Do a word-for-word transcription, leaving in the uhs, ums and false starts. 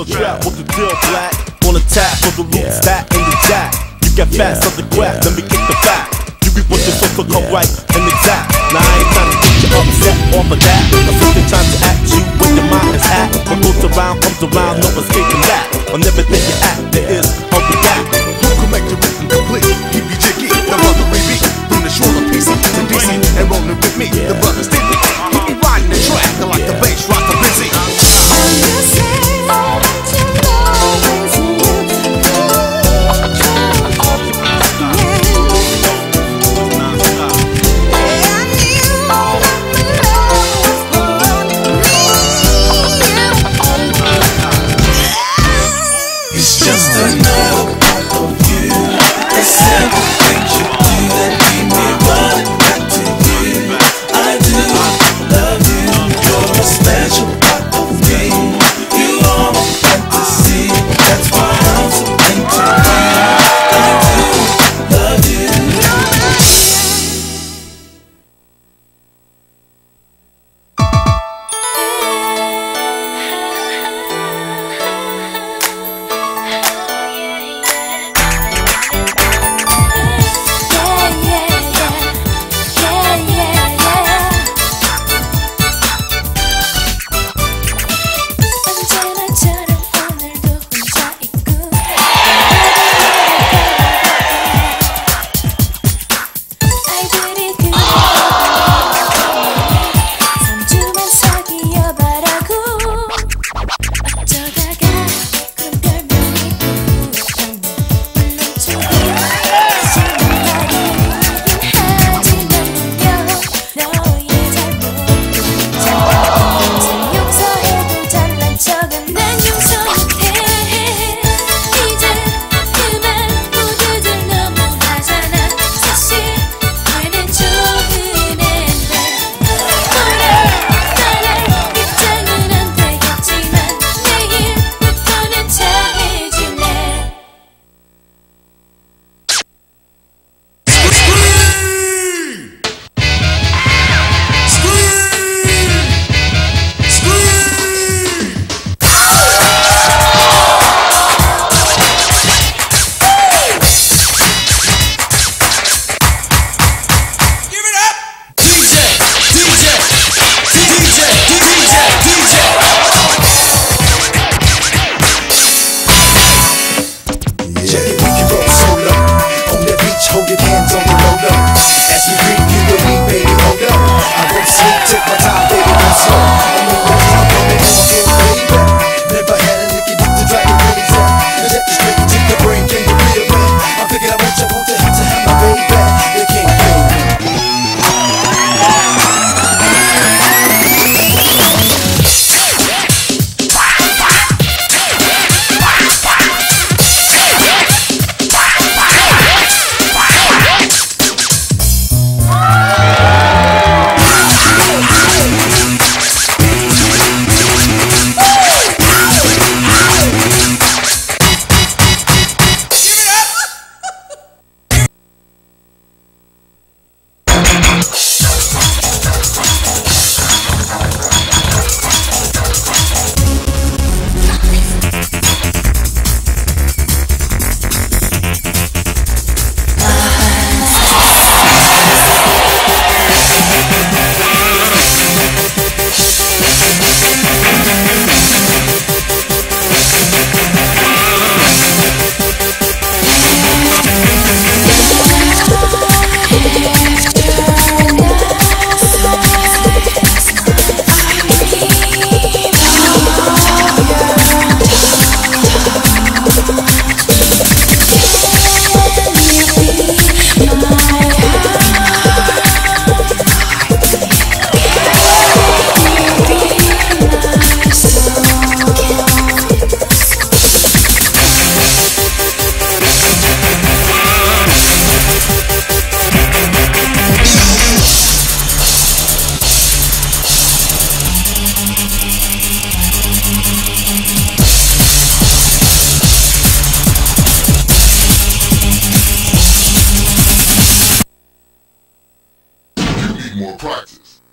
real trap with the deal black. On the tap for the loot stack in the jack. You get fast on the graph, let me kick the back. You be what you're supposed to come right and exact. Now I ain't trying to get you upset off of that. I'm simply trying to act you when your mind is at. What goes around comes around, no escaping that. On everything you act, there is a react. Who can make the rhythm complete? Keep you jiggy, the brother we beat. From the shore of P C to D C and rolling with me, the brothers did me. Keep me riding the track, I like the bass, rock the busy. Hold your hands on the roller. As we bring you the beat, baby, hold up. I won't sleep, take my time, baby, go slow. I'm the one I'm coming on again, baby. Never had a nigga get to drive me crazy. Now that you straight to the brain, can you feel me? I'm thinking I want you, want to have to have my baby. You can't feel me. More practice.